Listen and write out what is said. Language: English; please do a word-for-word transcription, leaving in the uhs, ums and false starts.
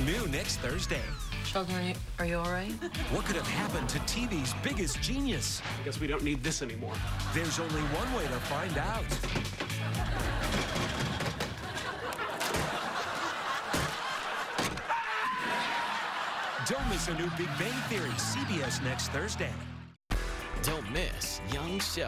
New next Thursday. Sheldon, are you, are you all right? What could have happened to T V's biggest genius? I guess we don't need this anymore. There's only one way to find out. Don't miss a new Big Bang Theory, C B S next Thursday. Don't miss Young Sheldon.